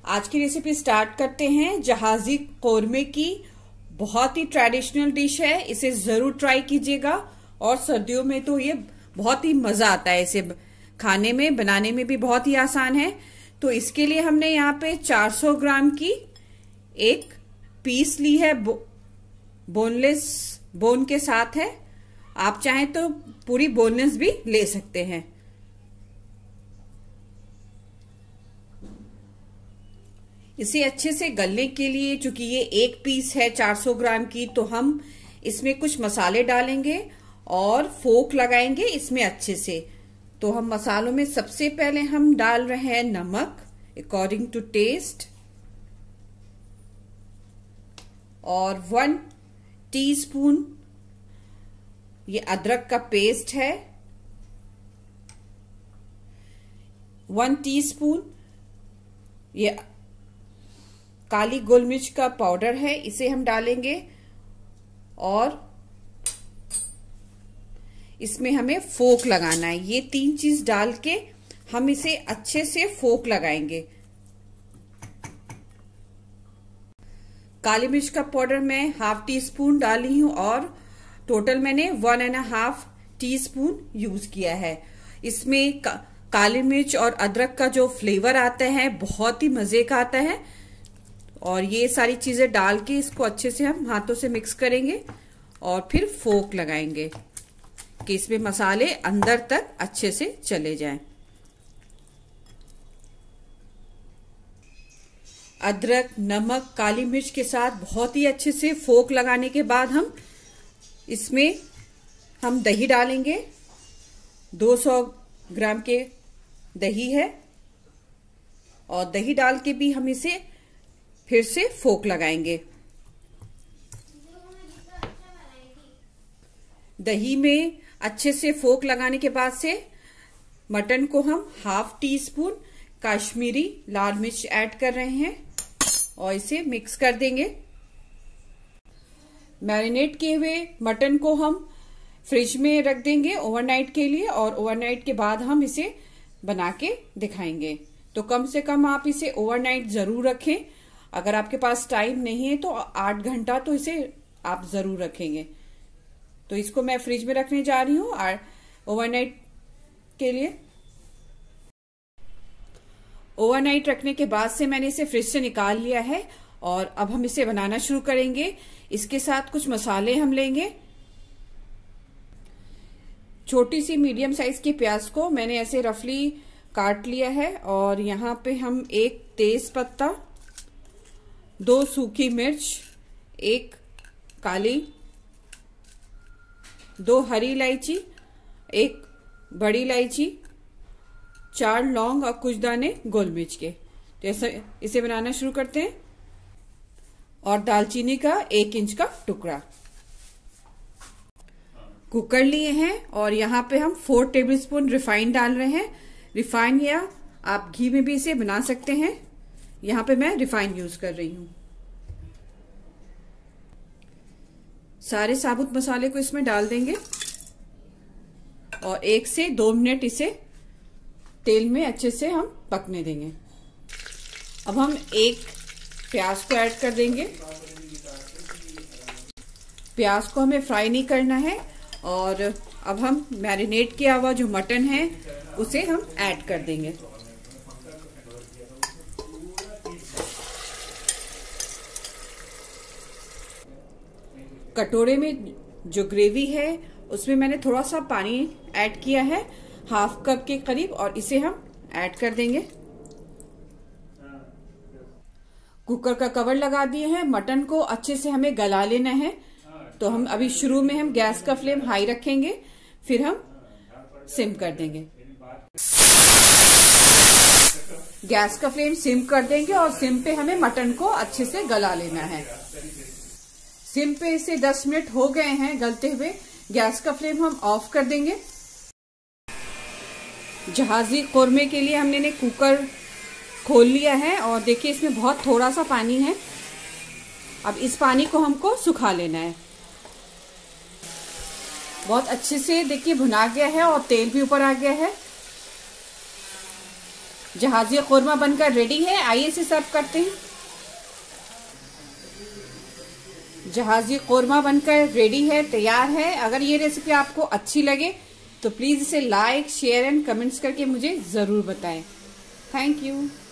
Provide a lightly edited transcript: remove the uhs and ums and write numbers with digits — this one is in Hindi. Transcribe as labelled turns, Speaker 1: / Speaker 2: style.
Speaker 1: आज की रेसिपी स्टार्ट करते हैं। जहाजी कोरमे की बहुत ही ट्रेडिशनल डिश है, इसे जरूर ट्राई कीजिएगा। और सर्दियों में तो ये बहुत ही मजा आता है, इसे खाने में, बनाने में भी बहुत ही आसान है। तो इसके लिए हमने यहाँ पे 400 ग्राम की एक पीस ली है, बोनलेस, बोन के साथ है। आप चाहें तो पूरी बोनलेस भी ले सकते हैं। इसे अच्छे से गलने के लिए, चूंकि ये एक पीस है 400 ग्राम की, तो हम इसमें कुछ मसाले डालेंगे और फोक लगाएंगे इसमें अच्छे से। तो हम मसालों में सबसे पहले हम डाल रहे हैं नमक अकॉर्डिंग टू टेस्ट, और 1 टीस्पून ये अदरक का पेस्ट है, 1 टीस्पून ये काली गोल मिर्च का पाउडर है, इसे हम डालेंगे। और इसमें हमें फोक लगाना है। ये 3 चीज डाल के हम इसे अच्छे से फोक लगाएंगे। काली मिर्च का पाउडर मैं 1/2 टीस्पून डाली हूं और टोटल मैंने 1.5 टीस्पून यूज किया है। इसमें काली मिर्च और अदरक का जो फ्लेवर आता है बहुत ही मजे का आता है। और ये सारी चीजें डाल के इसको अच्छे से हम हाथों से मिक्स करेंगे और फिर फोक लगाएंगे कि इसमें मसाले अंदर तक अच्छे से चले जाएं। अदरक, नमक, काली मिर्च के साथ बहुत ही अच्छे से फोक लगाने के बाद इसमें हम दही डालेंगे। 200 ग्राम के दही है और दही डाल के भी हम इसे फिर से फोक लगाएंगे। दही में अच्छे से फोक लगाने के बाद से मटन को हम 1/2 टीस्पून कश्मीरी लाल मिर्च ऐड कर रहे हैं और इसे मिक्स कर देंगे। मैरिनेट किए हुए मटन को हम फ्रिज में रख देंगे ओवरनाइट के लिए, और ओवरनाइट के बाद हम इसे बना के दिखाएंगे। तो कम से कम आप इसे ओवरनाइट जरूर रखें। अगर आपके पास टाइम नहीं है तो 8 घंटा तो इसे आप जरूर रखेंगे। तो इसको मैं फ्रिज में रखने जा रही हूँ ओवरनाइट के लिए। ओवरनाइट रखने के बाद से मैंने इसे फ्रिज से निकाल लिया है और अब हम इसे बनाना शुरू करेंगे। इसके साथ कुछ मसाले हम लेंगे। छोटी सी मीडियम साइज की प्याज को मैंने ऐसे रफली काट लिया है और यहाँ पे हम 1 तेज पत्ता, 2 सूखी मिर्च, 1 काली, 2 हरी इलायची, 1 बड़ी इलायची, 4 लौंग और कुछ दाने गोल मिर्च के। तो ऐसा इसे बनाना शुरू करते हैं। और दालचीनी का 1 इंच का टुकड़ा। कुकर लिए हैं और यहाँ पे हम 4 टेबलस्पून रिफाइंड डाल रहे हैं। रिफाइंड या आप घी में भी इसे बना सकते हैं। यहाँ पे मैं रिफाइंड यूज कर रही हूं। सारे साबुत मसाले को इसमें डाल देंगे और 1 से 2 मिनट इसे तेल में अच्छे से हम पकने देंगे। अब हम 1 प्याज को ऐड कर देंगे। प्याज को हमें फ्राई नहीं करना है। और अब हम मैरिनेट किया हुआ जो मटन है उसे हम ऐड कर देंगे। कटोरे में जो ग्रेवी है उसमें मैंने थोड़ा सा पानी ऐड किया है, 1/2 कप के करीब, और इसे हम ऐड कर देंगे। कुकर का कवर लगा दिए हैं। मटन को अच्छे से हमें गला लेना है। तो हम अभी शुरू में हम गैस का फ्लेम हाई रखेंगे, फिर हम सिम कर देंगे। गैस का फ्लेम सिम कर देंगे और सिम पे हमें मटन को अच्छे से गला लेना है। सिम पे इसे 10 मिनट हो गए हैं गलते हुए। गैस का फ्लेम हम ऑफ कर देंगे। जहाजी कोरमे के लिए हमने कुकर खोल लिया है और देखिए इसमें बहुत थोड़ा सा पानी है। अब इस पानी को हमको सुखा लेना है। बहुत अच्छे से देखिए भुना गया है और तेल भी ऊपर आ गया है। जहाजी कौरमा बनकर रेडी है। आइए इसे सर्व करते हैं। जहाजी कौरमा बनकर रेडी है, तैयार है। अगर ये रेसिपी आपको अच्छी लगे तो प्लीज इसे लाइक, शेयर एंड कमेंट्स करके मुझे जरूर बताएं। Thank you.